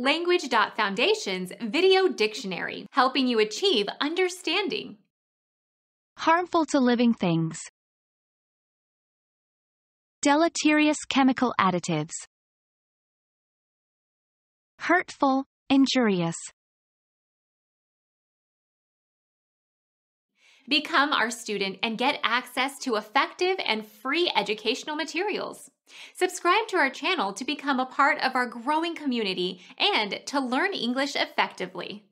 Language.Foundation's Video Dictionary, helping you achieve understanding. Harmful to living things. Deleterious chemical additives. Hurtful, injurious. Become our student and get access to effective and free educational materials. Subscribe to our channel to become a part of our growing community and to learn English effectively.